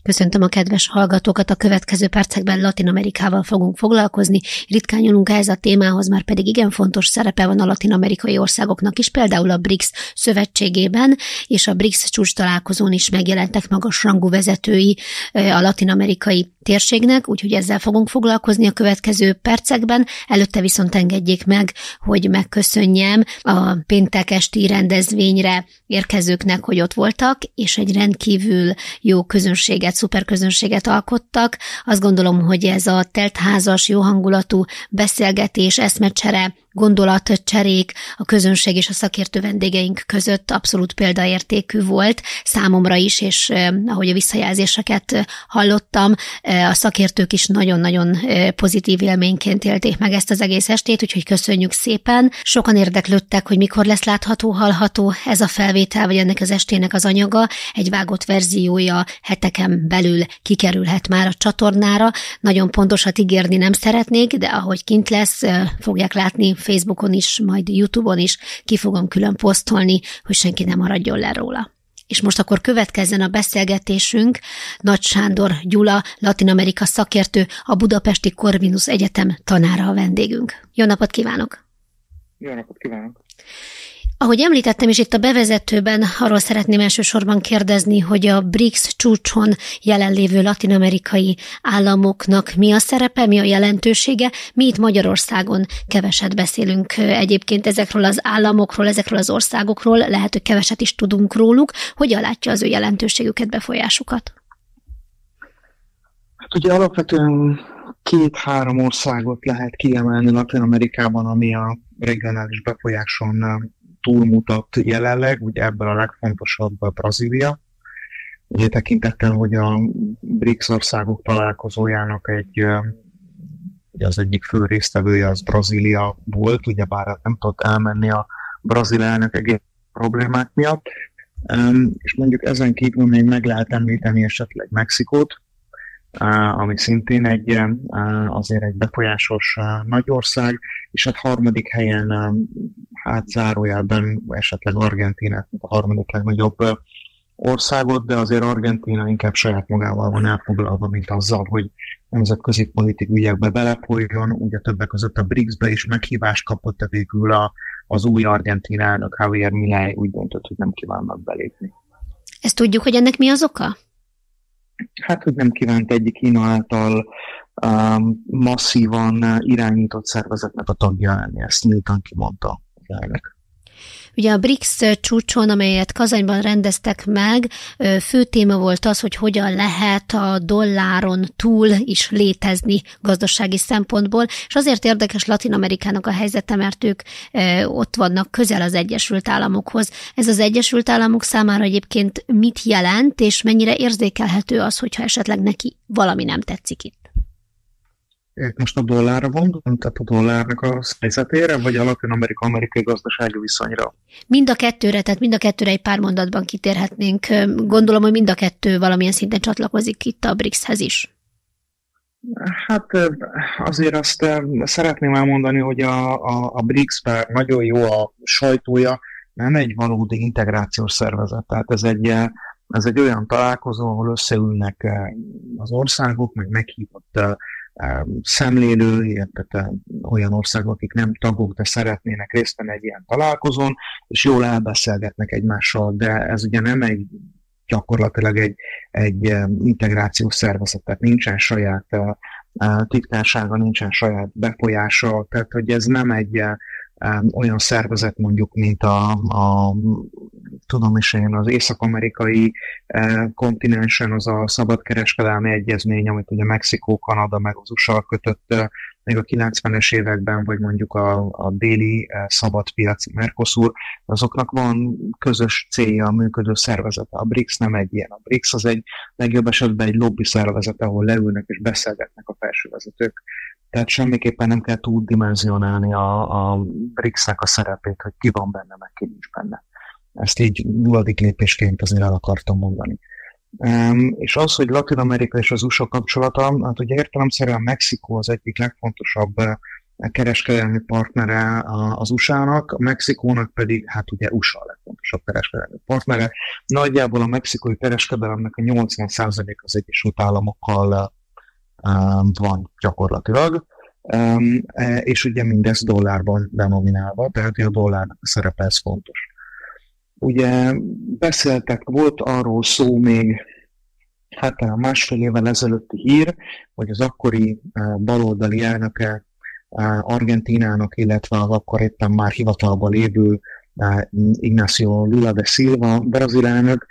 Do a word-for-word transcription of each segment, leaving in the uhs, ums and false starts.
Köszöntöm a kedves hallgatókat, a következő percekben Latin Amerikával fogunk foglalkozni. Ritkán nyúlunk ehhez a témához, már pedig igen fontos szerepe van a latin-amerikai országoknak is, például a BRICS szövetségében, és a BRICS csúcs találkozón is megjelentek magasrangú vezetői a latin-amerikai térségnek, úgyhogy ezzel fogunk foglalkozni a következő percekben. Előtte viszont engedjék meg, hogy megköszönjem a péntek esti rendezvényre érkezőknek, hogy ott voltak, és egy rendkívül jó közönséget, szuper közönséget alkottak. Azt gondolom, hogy ez a teltházas, jó hangulatú beszélgetés, eszmecsere, gondolatcserék a közönség és a szakértő vendégeink között abszolút példaértékű volt számomra is, és eh, ahogy a visszajelzéseket hallottam, eh, a szakértők is nagyon-nagyon eh, pozitív élményként élték meg ezt az egész estét, úgyhogy köszönjük szépen. Sokan érdeklődtek, hogy mikor lesz látható, hallható ez a felvétel, vagy ennek az estének az anyaga. Egy vágott verziója heteken belül kikerülhet már a csatornára. Nagyon pontosat ígérni nem szeretnék, de ahogy kint lesz, eh, fogják látni Facebookon is, majd YouTube-on is ki fogom külön posztolni, hogy senki nem maradjon le róla. És most akkor következzen a beszélgetésünk. Nagy Sándor Gyula, Latin Amerika szakértő, a Budapesti Corvinus Egyetem tanára a vendégünk. Jó napot kívánok! Jó napot kívánok! Ahogy említettem is itt a bevezetőben, arról szeretném elsősorban kérdezni, hogy a BRICS csúcson jelenlévő latin-amerikai államoknak mi a szerepe, mi a jelentősége. Mi itt Magyarországon keveset beszélünk egyébként ezekről az államokról, ezekről az országokról, lehet, hogy keveset is tudunk róluk. Hogyan látja az ő jelentőségüket, befolyásukat? Hát ugye alapvetően két-három országot lehet kiemelni Latin-Amerikában, ami a regionális befolyáson túlmutat jelenleg, ugye ebből a legfontosabb a Brazília. Ugye tekintettel, hogy a BRICS országok találkozójának egy, ugye az egyik fő résztvevője az Brazília volt, ugyebár nem tudott elmenni a brazil elnök egész problémák miatt. És mondjuk ezen kívül még meg lehet említeni esetleg Mexikót, ami szintén egy, azért egy befolyásos nagy ország, és hát harmadik helyen, hát zárójelben esetleg Argentínát, a harmadik legnagyobb országot, de azért Argentína inkább saját magával van elfoglalva, mint azzal, hogy nemzetközi politikai ügyekbe belefolyjon, ugye többek között a BRICS-be is meghívást kapott, de végül a, az új argentin elnök Javier Milei úgy döntött, hogy nem kívánnak belépni. Ezt tudjuk, hogy ennek mi az oka? Hát, hogy nem kívánt egyik Kína által um, masszívan irányított szervezetnek a tagja lenni, ezt nyíltan kimondta az elnök. Ugye a BRICS csúcson, amelyet Kazanyban rendeztek meg, fő téma volt az, hogy hogyan lehet a dolláron túl is létezni gazdasági szempontból, és azért érdekes Latin-Amerikának a helyzete, mert ők ott vannak közel az Egyesült Államokhoz. Ez az Egyesült Államok számára egyébként mit jelent, és mennyire érzékelhető az, hogyha esetleg neki valami nem tetszik itt? Most a dollárra gondolom, tehát a dollárnak a helyzetére, vagy a latin-amerikai gazdasági viszonyra? Mind a kettőre, tehát mind a kettőre egy pár mondatban kitérhetnénk. Gondolom, hogy mind a kettő valamilyen szinten csatlakozik itt a BRICS-hez is. Hát azért azt szeretném elmondani, hogy a, a, a BRICS bár nagyon jó a sajtója, nem egy valódi integrációs szervezet, tehát ez egy, ez egy olyan találkozó, ahol összeülnek az országok, meg meghívott szemlélő, illetve olyan országok, akik nem tagok, de szeretnének részt venni egy ilyen találkozón, és jól elbeszélgetnek egymással, de ez ugye nem egy gyakorlatilag egy, egy integrációs szervezet, tehát nincsen saját titkársága, nincsen saját befolyása, tehát hogy ez nem egy olyan szervezet mondjuk, mint a, a tudom is én, az észak-amerikai eh, kontinensen az a szabadkereskedelmi egyezmény, amit ugye Mexikó, Kanada meg az u es á kötött eh, még a kilencvenes években, vagy mondjuk a, a déli eh, szabadpiaci Mercosur, azoknak van közös célja a működő szervezete. A BRICS nem egy ilyen. A BRICS az egy legjobb esetben egy lobby szervezet, ahol leülnek és beszélgetnek a felsővezetők. Tehát semmiképpen nem kell túldimenzionálni a, a BRICS-nek a szerepét, hogy ki van benne, meg ki nincs benne. Ezt így nulladik lépésként azért el akartam mondani. Um, és az, hogy Latin-Amerika és az u es á kapcsolata, hát ugye értelemszerűen Mexikó az egyik legfontosabb kereskedelmi partnere az u es á-nak, a Mexikónak pedig hát ugye u es á a legfontosabb legfontosabb kereskedelmi partnere. Nagyjából a mexikói kereskedelemnek a nyolcvan százalék az Egyesült Államokkal van gyakorlatilag, és ugye mindez dollárban denominálva, tehát a dollárnak a szerepe ez fontos. Ugye beszéltek, volt arról szó még, hát a másfél évvel ezelőtti hír, hogy az akkori baloldali elnöke Argentínának, illetve az akkor éppen már hivatalban lévő Ignacio Lula da Silva, brazil elnök,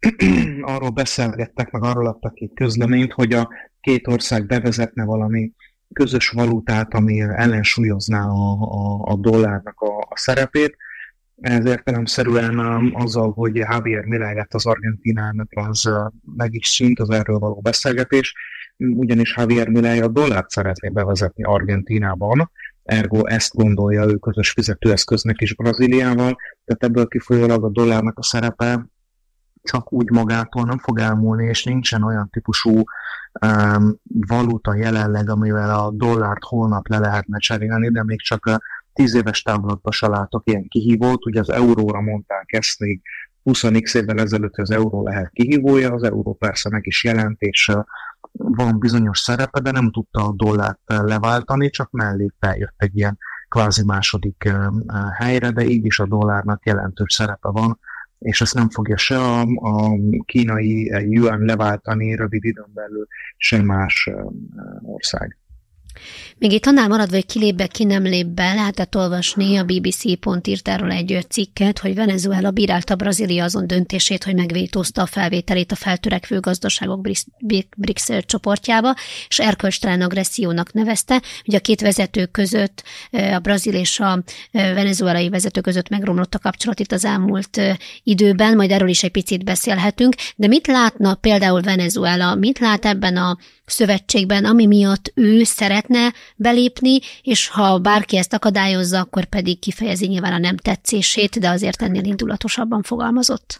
arról beszélgettek, meg arról adtak ki közleményt, hogy a két ország bevezetne valami közös valutát, ami ellensúlyozná a, a, a dollárnak a, a szerepét. Ez értelemszerűen azzal, hogy Javier Milei lett az argentinálnak, az meg is szűnt az erről való beszélgetés, ugyanis Javier Milei a dollárt szeretné bevezetni Argentínában, ergo ezt gondolja ő közös fizetőeszköznek is Brazíliával, tehát ebből kifolyólag a dollárnak a szerepe csak úgy magától nem fog elmúlni, és nincsen olyan típusú um, valuta jelenleg, amivel a dollárt holnap le lehetne cserélni, de még csak a tíz éves távlatban se látok ilyen kihívót. Ugye az euróra mondták ezt még húsz évvel ezelőtt, az euró lehet kihívója, az euró persze meg is jelent, és uh, van bizonyos szerepe, de nem tudta a dollárt leváltani, csak mellé feljött egy ilyen kvázi második uh, helyre, de így is a dollárnak jelentős szerepe van, és ezt nem fogja se a, a kínai yuan leváltani rövid időn belül, se más ország. Még itt annál maradva, hogy ki lép be, ki nem lép be, lehetett olvasni, a bé bé cé pont írt erről egy cikket, hogy Venezuela bírálta Brazília azon döntését, hogy megvétózta a felvételét a feltörekvő gazdaságok briks csoportjába, és erkölcstelen agressziónak nevezte. Ugye a két vezető között, a brazil és a venezuelai vezető között megromlott a kapcsolat itt az elmúlt időben, majd erről is egy picit beszélhetünk, de mit látna például Venezuela, mit lát ebben a szövetségben, ami miatt ő szeretne belépni, és ha bárki ezt akadályozza, akkor pedig kifejezi nyilván a nem tetszését, de azért ennél indulatosabban fogalmazott.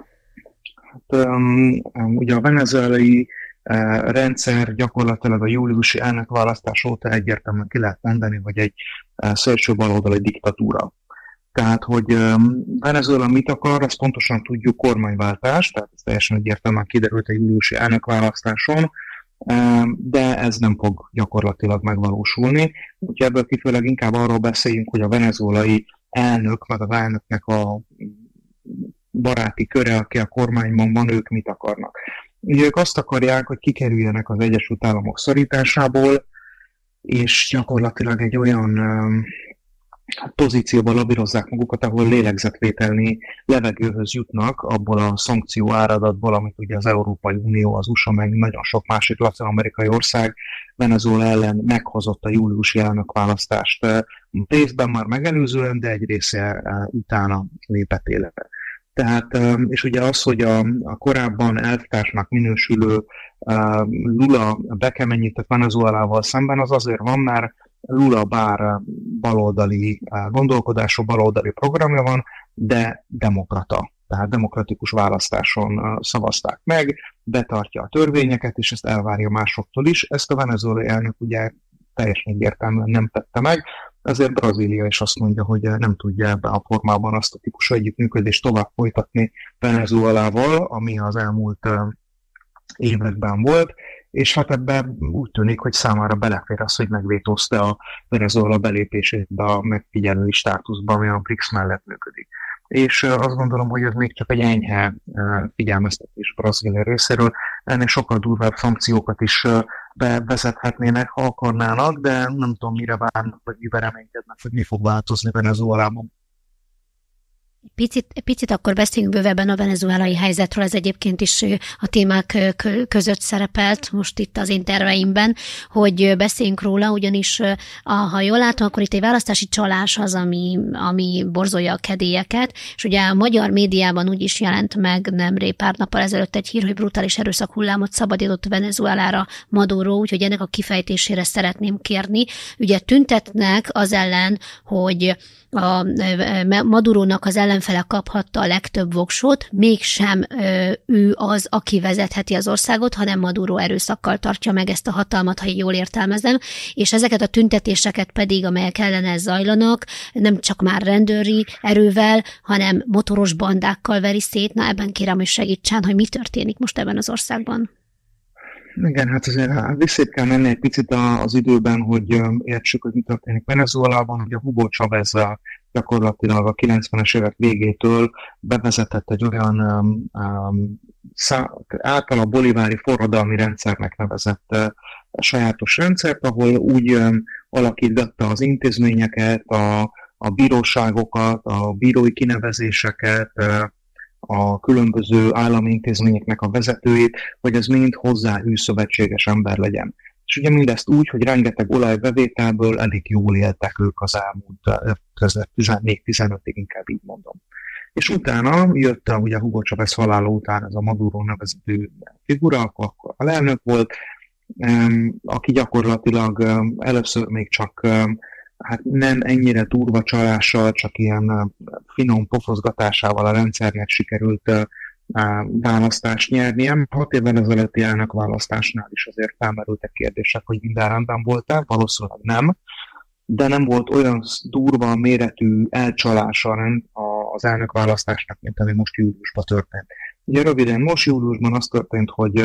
Hát, um, um, ugye a venezuelai uh, rendszer gyakorlatilag a júliusi elnökválasztás óta egyértelműen ki lehet mondani, hogy egy uh, szélső baloldali diktatúra. Tehát, hogy um, Venezuela mit akar, azt pontosan tudjuk, kormányváltás, tehát ez teljesen egyértelműen kiderült a júliusi elnökválasztáson, de ez nem fog gyakorlatilag megvalósulni. Úgyhogy ebből kifejezőleg inkább arról beszéljünk, hogy a venezuelai elnök, meg az elnöknek a baráti köre, aki a kormányban van, ők mit akarnak. Ugye ők azt akarják, hogy kikerüljenek az Egyesült Államok szorításából, és gyakorlatilag egy olyan pozícióban labírozzák magukat, ahol lélegzetvételni levegőhöz jutnak abból a szankció áradatból, amit ugye az Európai Unió, az u es á, meg nagyon sok másik latin-amerikai ország Venezuela ellen meghozott a júliusi elnökválasztást. Részben már megelőzően, de egy része utána lépett életbe. Tehát, és ugye az, hogy a, a korábban elvtársnak minősülő uh, Lula bekemenyített Venezuelával szemben, az azért van, mert Lula bár baloldali gondolkodású, baloldali programja van, de demokrata. Tehát demokratikus választáson szavazták meg, betartja a törvényeket, és ezt elvárja másoktól is. Ezt a venezuelai elnök ugye teljesen egyértelműen nem tette meg, ezért Brazília is azt mondja, hogy nem tudja ebben a formában azt a típusú együttműködést tovább folytatni Venezuelával, ami az elmúlt években volt, és hát ebben úgy tűnik, hogy számára belefér az, hogy megvétózta a Venezuela belépését a megfigyelői státuszba, ami a briks mellett működik. És azt gondolom, hogy ez még csak egy enyhe figyelmeztetés Brazília részéről, ennél sokkal durvább szankciókat is bevezethetnének, ha akarnának, de nem tudom, mire várnak, vagy miben reménykednek, hogy mi fog változni Venezuelában. Picit, picit akkor beszéljünk bővebben a venezuelai helyzetről, ez egyébként is a témák között szerepelt most itt az én terveimben, hogy beszéljünk róla, ugyanis ha jól látom, akkor itt egy választási csalás az, ami, ami borzolja a kedélyeket, és ugye a magyar médiában úgy is jelent meg nemrég pár nappal ezelőtt egy hír, hogy brutális erőszakhullámot szabadított Venezuelára Maduro, úgyhogy ennek a kifejtésére szeretném kérni. Ugye tüntetnek az ellen, hogy a Madurónak az ellen ellenfele kaphatta a legtöbb voksot, mégsem ö, ő az, aki vezetheti az országot, hanem Maduro erőszakkal tartja meg ezt a hatalmat, ha jól értelmezem, és ezeket a tüntetéseket pedig, amelyek ellene zajlanak, nem csak már rendőri erővel, hanem motoros bandákkal veri szét. Na, ebben kérem, hogy segítsen, hogy mi történik most ebben az országban. Igen, hát azért visszét kell menni egy picit az időben, hogy értsük, hogy mi történik Venezuelában. Ugye Hugo Chávez gyakorlatilag a kilencvenes évek végétől bevezetett egy olyan um, um, szá- által a bolivári forradalmi rendszernek nevezett uh, sajátos rendszert, ahol úgy um, alakította az intézményeket, a, a bíróságokat, a bírói kinevezéseket, uh, a különböző állami intézményeknek a vezetőit, hogy ez mind hozzáhű szövetséges ember legyen. És ugye mindezt úgy, hogy rengeteg olajbevételből elég jól éltek ők az elmúlt kétezer-tizennégy-tizenötig, inkább így mondom. És utána jött a, ugye Hugo Chávez halála után ez a Maduro nevezetű figura, akkor alelnök volt, aki gyakorlatilag először még csak hát nem ennyire durva csalással, csak ilyen finom pofozgatásával a rendszernek sikerült választást nyernie. Hat évvel ezelőtti elnök választásnál is azért felmerültek kérdések, hogy minden rendben volt-e, valószínűleg nem, de nem volt olyan durva méretű elcsalása az elnök választásnak, mint ami most júliusban történt. Ugye röviden, most júliusban az történt, hogy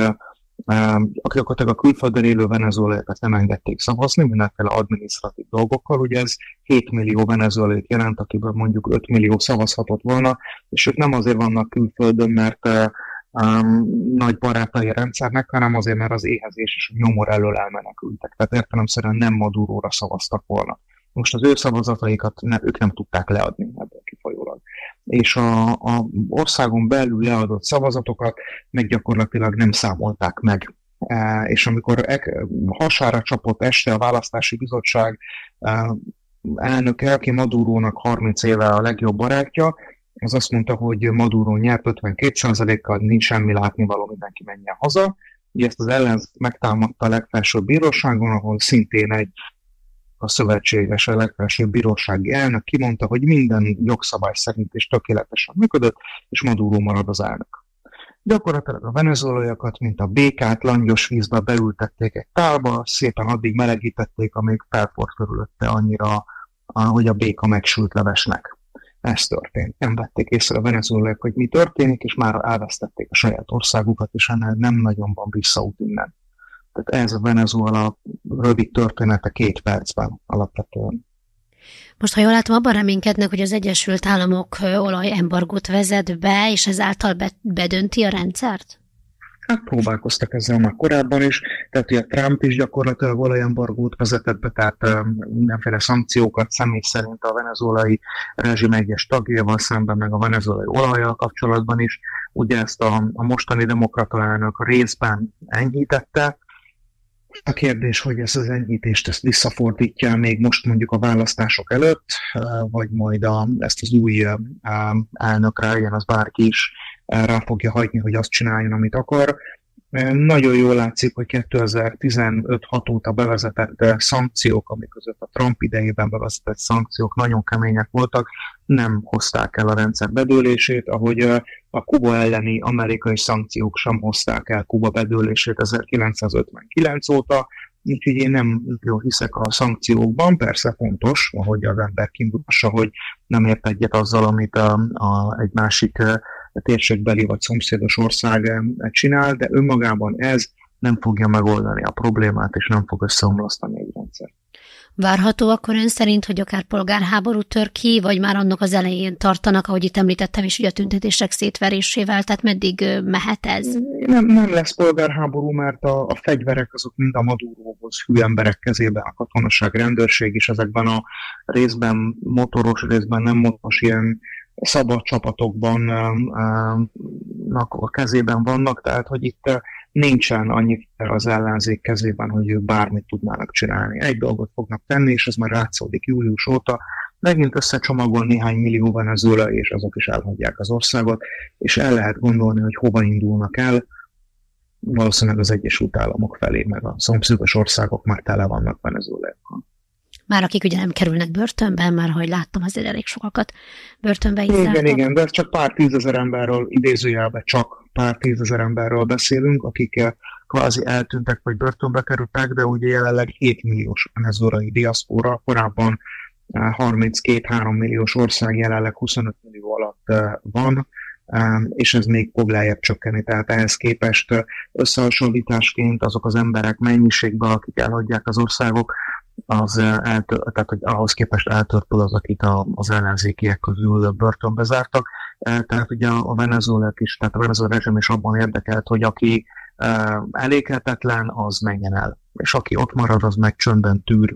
akik a külföldön élő venezuelaiakat nem engedték szavazni, mindenféle adminisztratív dolgokkal, ugye ez hét millió venezuelait jelent, akiből mondjuk öt millió szavazhatott volna, és ők nem azért vannak külföldön, mert um, nagy barátai a rendszernek, hanem azért, mert az éhezés és a nyomor elől elmenekültek. Tehát értelemszerűen nem Maduróra szavaztak volna. Most az ő szavazataikat ne, ők nem tudták leadni ebből kifolyólag. És a, a országon belül leadott szavazatokat meg gyakorlatilag nem számolták meg. E, és amikor e, hasára csapott este a választási bizottság e, elnöke, aki Madurónak harminc éve a legjobb barátja, az azt mondta, hogy Maduro nyert ötvenkét százalékkal, nincs semmi látnivaló, mindenki menjen haza. Ugye ezt az ellenzék megtámadta a legfelsőbb bíróságon, ahol szintén egy a szövetséges a legfelsőbb bírósági elnök kimondta, hogy minden jogszabály szerint is tökéletesen működött, és Maduro marad az elnök. Gyakorlatilag a venezuelaiakat, mint a békát, langyos vízbe beültették egy tálba, szépen addig melegítették, amíg felfort körülötte annyira, hogy a béka megsült levesnek. Ez történt. Nem vették észre a venezuelaiak, hogy mi történik, és már elvesztették a saját országukat, és ennél nem nagyon van visszaút innen. Tehát ez a Venezuela rövid története két percben alapvetően. Most, ha jól látom, abban reménykednek, hogy az Egyesült Államok olajembargót vezet be, és ezáltal be, bedönti a rendszert? Hát próbálkoztak ezzel már korábban is, tehát ugye Trump is gyakorlatilag olajembargót vezetett be, tehát mindenféle szankciókat személy szerint a venezuelai rezsim egyes tagjával szemben, meg a venezuelai olajjal kapcsolatban is. Ugye ezt a, a mostani demokrata elnök részben enyhítette. A kérdés, hogy ezt az enyhítést ezt visszafordítja még most mondjuk a választások előtt, vagy majd a, ezt az új elnökre, legyen az bárki is, rá fogja hagyni, hogy azt csináljon, amit akar. Nagyon jól látszik, hogy kétezer-tizenöt-hat óta bevezetett szankciók, amik között a Trump idejében bevezetett szankciók nagyon kemények voltak, nem hozták el a rendszer bedőlését, ahogy a Kuba elleni amerikai szankciók sem hozták el Kuba bedőlését ezerkilencszázötvenkilenc óta, úgyhogy én nem jól hiszek a szankciókban, persze fontos, ahogy az ember kimutassa, hogy nem ért egyet azzal, amit a, a, egy másik térségbeli vagy szomszédos ország csinál, de önmagában ez nem fogja megoldani a problémát, és nem fog összeomlasztani egy rendszer. Várható akkor ön szerint, hogy akár polgárháború tör ki, vagy már annak az elején tartanak, ahogy itt említettem is, ugye a tüntetések szétverésével, tehát meddig mehet ez? Nem, nem lesz polgárháború, mert a, a fegyverek azok mind a Maduróhoz hű emberek kezében, a katonaság, rendőrség is ezekben a részben motoros, részben nem motoros ilyen szabad csapatokban a kezében vannak, tehát hogy itt nincsen annyi az ellenzék kezében, hogy ők bármit tudnának csinálni. Egy dolgot fognak tenni, és ez már látszódik július óta, megint összecsomagol néhány millió venezuelai, és azok is elhagyják az országot, és el lehet gondolni, hogy hova indulnak el, valószínűleg az Egyesült Államok felé, meg a szomszédos országok már tele vannak venezuelaiakkal. Már akik ugye nem kerülnek börtönben, már hogy láttam, azért elég sokakat börtönbe is zártak. Igen, igen, de ez csak pár tízezer emberről, idézőjelben csak pár tízezer emberről beszélünk, akik kvázi eltűntek vagy börtönbe kerültek, de ugye jelenleg hét milliós venezuelai diaszpora, korábban harminckét-három milliós ország jelenleg huszonöt millió alatt van, és ez még fog lejjebb csökkenni, tehát ehhez képest összehasonlításként azok az emberek mennyiségben, akik elhagyják az országok, az eltör, tehát hogy ahhoz képest eltörpül az, akit az ellenzékiek közül börtönbe zártak. Tehát ugye a Venezuelát is, tehát a Venezuela rezsim is abban érdekelt, hogy aki eléghetetlen, az menjen el, és aki ott marad, az meg csöndben tűr.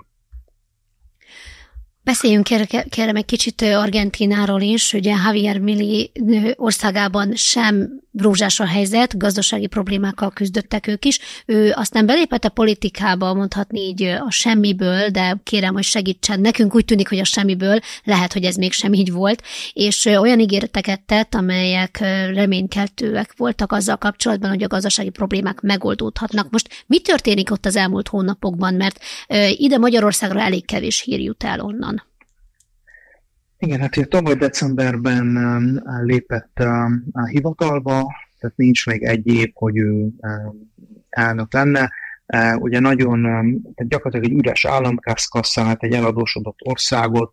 Beszéljünk kérem egy kicsit Argentínáról is, ugye Javier Milei országában sem rózsás a helyzet, gazdasági problémákkal küzdöttek ők is. Ő aztán belépett a politikába, mondhatni így a semmiből, de kérem, hogy segítsen. Nekünk úgy tűnik, hogy a semmiből, lehet, hogy ez mégsem így volt, és olyan ígéreteket tett, amelyek reménykeltőek voltak azzal kapcsolatban, hogy a gazdasági problémák megoldódhatnak. Most mi történik ott az elmúlt hónapokban, mert ide Magyarországra elég kevés hír jut el onnan. Igen, hát tavaly decemberben lépett a hivatalba, tehát nincs még egy év, hogy ő elnök lenne. Ugye nagyon, tehát gyakorlatilag egy üres államkasszát, egy eladósodott országot,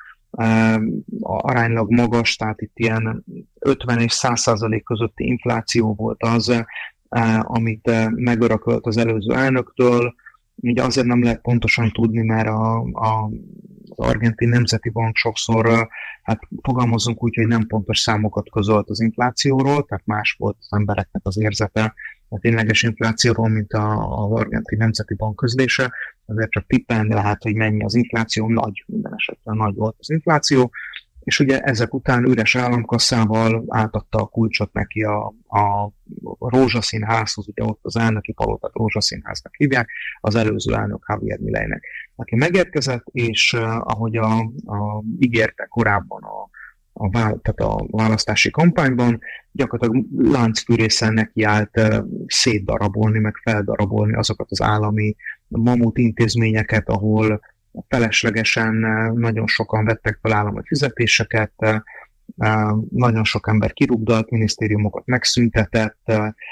aránylag magas, tehát itt ilyen ötven és száz százalék közötti infláció volt az, amit megörökölt az előző elnöktől. Ugye azért nem lehet pontosan tudni, mert a, a, az Argentin Nemzeti Bank sokszor, hát fogalmazunk úgy, hogy nem pontos számokat közölt az inflációról, tehát más volt az embereknek az érzete a tényleges inflációról, mint az Argentin Nemzeti Bank közlése. Azért csak tippelni lehet, hogy mennyi az infláció, nagy, minden esetben nagy volt az infláció, és ugye ezek után üres államkasszával átadta a kulcsot neki a, a Rózsaszín házhoz, ugye ott az elnöki palotát Rózsaszín háznak hívják, az előző elnök Javier Mileinek, aki megérkezett, és uh, ahogy a, a, ígérte korábban a, a, tehát a választási kampányban, gyakorlatilag láncfűrészen neki állt uh, szétdarabolni, meg feldarabolni azokat az állami mamut intézményeket, ahol feleslegesen nagyon sokan vettek fel állami fizetéseket, nagyon sok ember kirúgdalt, minisztériumokat megszüntetett,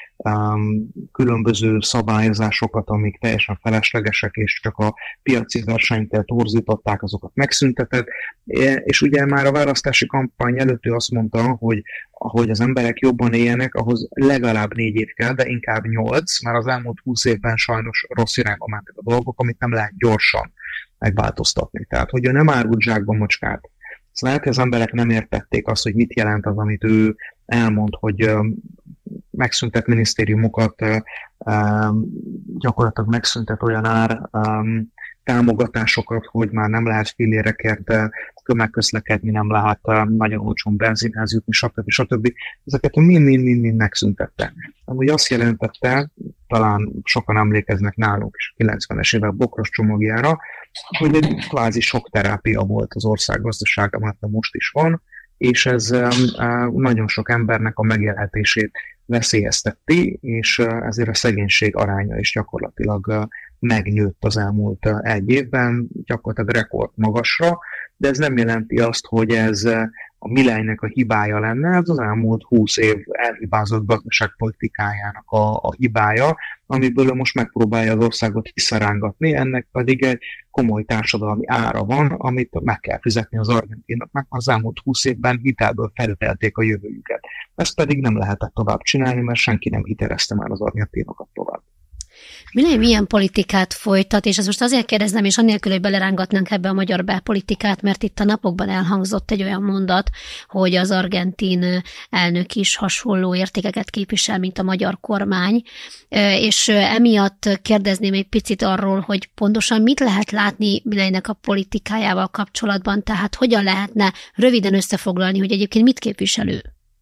különböző szabályozásokat, amik teljesen feleslegesek, és csak a piaci versenyt torzították, azokat megszüntetett. És ugye már a választási kampány előtt ő azt mondta, hogy ahogy az emberek jobban éljenek, ahhoz legalább négy év kell, de inkább nyolc, mert az elmúlt húsz évben sajnos rossz irányba mentek a dolgok, amit nem lehet gyorsan megváltoztatni. Tehát, hogy ő nem árult zsákba macskát. Szóval lehet, hogy az emberek nem értették azt, hogy mit jelent az, amit ő elmond, hogy megszüntet minisztériumokat, gyakorlatilag megszüntet olyan ár támogatásokat, hogy már nem lehet fillérekért tömegközlekedni, nem lehet nagyon olcsón benzinhez jutni, stb. stb. Ezeket mind-mind-mind megszüntette. Amúgy azt jelentette, talán sokan emlékeznek nálunk is a kilencvenes évek bokros csomagjára, hogy egy kvázi sok terápia volt az ország gazdaságában, mert most is van, és ez nagyon sok embernek a megélhetését veszélyezteti, és ezért a szegénység aránya is gyakorlatilag megnőtt az elmúlt egy évben, gyakorlatilag rekord magasra, de ez nem jelenti azt, hogy ez a Mileinek a hibája lenne, ez az elmúlt húsz év elhibázott gazdaságpolitikájának a, a hibája, amiből most megpróbálja az országot visszarángatni, ennek pedig egy komoly társadalmi ára van, amit meg kell fizetni az argentinoknak, az elmúlt húsz évben hitelből felütelték a jövőjüket. Ezt pedig nem lehetett tovább csinálni, mert senki nem hitelezte már az argentinokat tovább. Milyen milyen politikát folytat, és ezt most azért kérdezem, és annélkül, hogy belerángatnánk ebbe a magyar belpolitikát, mert itt a napokban elhangzott egy olyan mondat, hogy az argentin elnök is hasonló értékeket képvisel, mint a magyar kormány, és emiatt kérdezném egy picit arról, hogy pontosan mit lehet látni Mileinek a politikájával kapcsolatban, tehát hogyan lehetne röviden összefoglalni, hogy egyébként mit képviselő?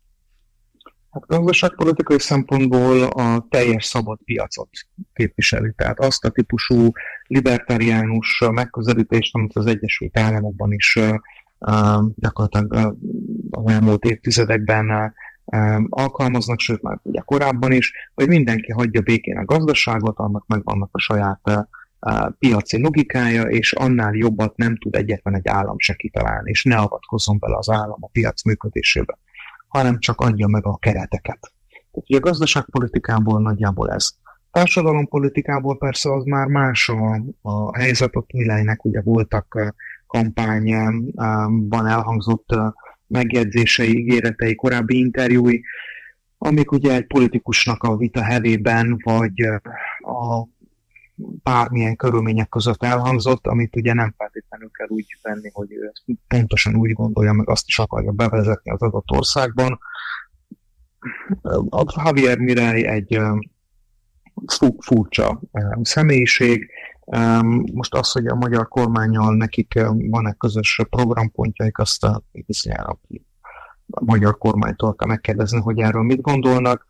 Hát gazdaságpolitikai szempontból a teljes szabad piacot képviseli, tehát azt a típusú libertáriánus megközelítést, amit az Egyesült Államokban is uh, gyakorlatilag uh, az elmúlt évtizedekben uh, alkalmaznak, sőt már ugye korábban is, hogy mindenki hagyja békén a gazdaságot, annak megvannak a saját uh, piaci logikája, és annál jobbat nem tud egyetlen egy állam se kitalálni, és ne avatkozzon bele az állam a piac működésébe, hanem csak adja meg a kereteket. Tehát ugye a gazdaságpolitikából nagyjából ez. Társadalompolitikából persze az már más a, a helyzet, ott Milleinek ugye voltak kampányban elhangzott megjegyzései, ígéretei, korábbi interjúi, amik ugye egy politikusnak a vita hevében, vagy a bármilyen körülmények között elhangzott, amit ugye nem feltétlenül kell úgy venni, hogy ő ezt pontosan úgy gondolja, meg azt is akarja bevezetni az adott országban. A Javier Milei egy furcsa személyiség. Most az, hogy a magyar kormánnyal nekik van-e közös programpontjaik, azt bizonyára a magyar kormánytól kell megkérdezni, hogy erről mit gondolnak.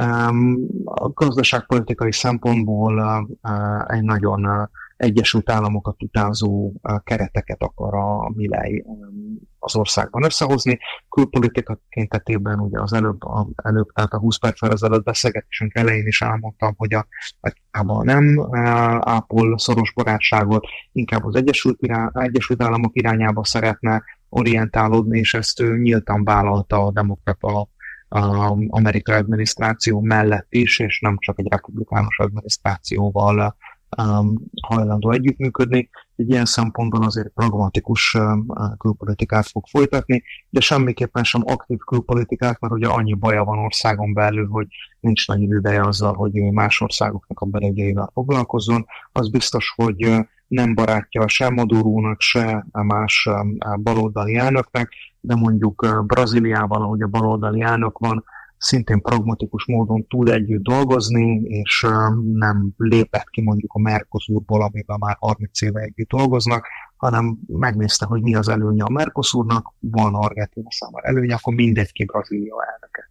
A gazdaságpolitikai szempontból egy nagyon Egyesült Államokat utánzó kereteket akar a Milei az országban összehozni. Külpolitika tekintetében ugye az előbb, a, előbb tehát a húsz perccel ezelőtt beszélgetésünk elején is elmondtam, hogy a, a nem ápol szoros barátságot, inkább az Egyesült, irány, Egyesült Államok irányába szeretne orientálódni, és ezt ő nyíltan vállalta a demokrata a amerikai adminisztráció mellett is, és nem csak egy republikánus adminisztrációval um, hajlandó együttműködni. Egy ilyen szempontból azért pragmatikus um, külpolitikát fog folytatni, de semmiképpen sem aktív külpolitikát, mert ugye annyi baja van országon belül, hogy nincs nagy ideje azzal, hogy más országoknak a belügyeivel foglalkozzon. Az biztos, hogy nem barátja sem Madurónak, se más baloldali elnöknek, de mondjuk Brazíliával, ahogy a baloldali elnök van, szintén pragmatikus módon tud együtt dolgozni, és nem lépett ki mondjuk a Mercosurból, amiben már harminc éve együtt dolgoznak, hanem megnézte, hogy mi az előnye a Mercosurnak, van Argentína számára előnye, akkor mindegy ki Brazília elnöke.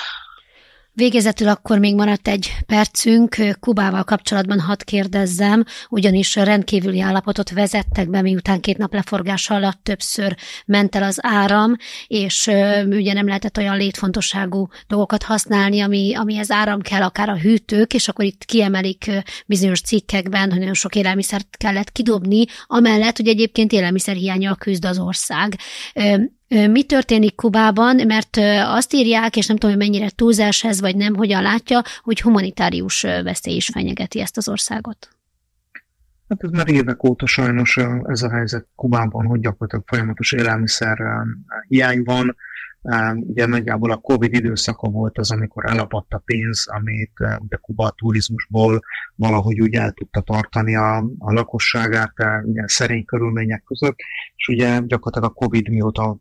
Végezetül akkor még maradt egy percünk, Kubával kapcsolatban hadd kérdezzem, ugyanis rendkívüli állapotot vezettek be, miután két nap leforgása alatt többször ment el az áram, és ugye nem lehetett olyan létfontosságú dolgokat használni, ami, amihez áram kell, akár a hűtők, és akkor itt kiemelik bizonyos cikkekben, hogy nagyon sok élelmiszert kellett kidobni, amellett, hogy egyébként élelmiszerhiánnyal küzd az ország. Mi történik Kubában, mert azt írják, és nem tudom, hogy mennyire túlzás ez, vagy nem, hogyan látja, hogy humanitárius veszély is fenyegeti ezt az országot. Hát ez már évek óta sajnos ez a helyzet Kubában, hogy gyakorlatilag folyamatos élelmiszer hiány van. Ugye nagyjából a Covid időszaka volt az, amikor elapadt a pénz, amit ugye Kuba a turizmusból valahogy úgy el tudta tartani a, a lakosságát ugye szerény körülmények között, és ugye gyakorlatilag a Covid mióta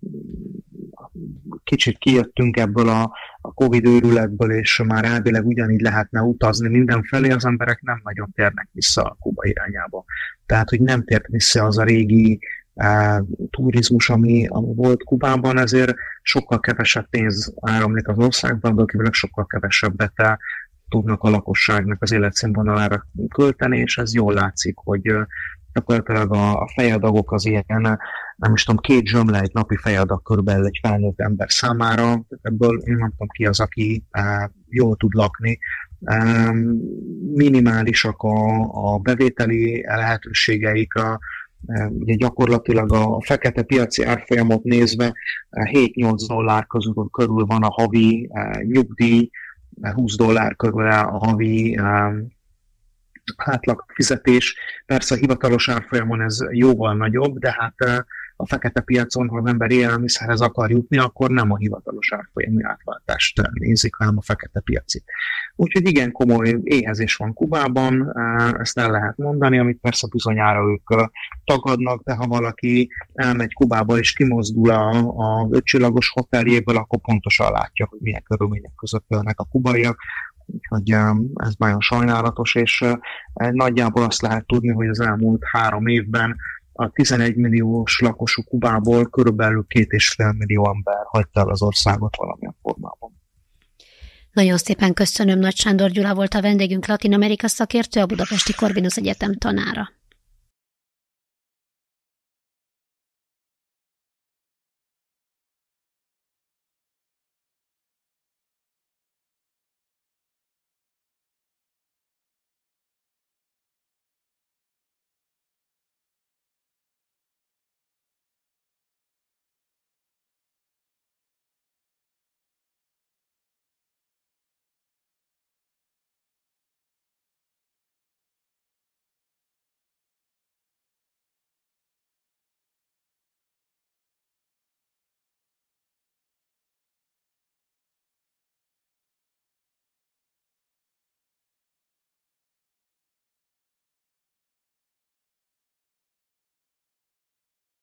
kicsit kijöttünk ebből a, a Covid őrületből, és már elvileg ugyanígy lehetne utazni mindenfelé, az emberek nem nagyon térnek vissza a Kuba irányába. Tehát, hogy nem tért vissza az a régi Uh, turizmus, ami, ami volt Kubában, ezért sokkal kevesebb pénz áramlik az országban, de akivel sokkal kevesebbet uh, tudnak a lakosságnak az életszínvonalára költeni, és ez jól látszik, hogy uh, gyakorlatilag a, a fejadagok az ilyen, nem is tudom, két zsömle egy napi fejadag körülbelül egy felnőtt ember számára, ebből én nem tudom ki az, aki uh, jól tud lakni. Um, minimálisak a, a bevételi lehetőségeik, a ugye gyakorlatilag a fekete piaci árfolyamot nézve hét-nyolc dollár közül körül van a havi nyugdíj, húsz dollár körül a havi átlag fizetés. Persze a hivatalos árfolyamon ez jóval nagyobb, de hát a fekete piacon, ha az ember élelmiszerhez akar jutni, akkor nem a hivatalos árfolyami átváltást nézik, hanem a fekete piaci. Úgyhogy igen komoly éhezés van Kubában, ezt el lehet mondani, amit persze bizonyára ők tagadnak, de ha valaki elmegy Kubába és kimozdul a, a ötcsillagos hoteljéből, akkor pontosan látja, hogy milyen körülmények között élnek a kubaiak. Úgyhogy ez nagyon sajnálatos, és nagyjából azt lehet tudni, hogy az elmúlt három évben a tizenegy milliós lakosú Kubából körülbelül két és fél millió ember hagyta el az országot valamilyen formában. Nagyon szépen köszönöm, Nagy Sándor Gyula volt a vendégünk, Latin Amerika szakértő, a Budapesti Corvinus Egyetem tanára.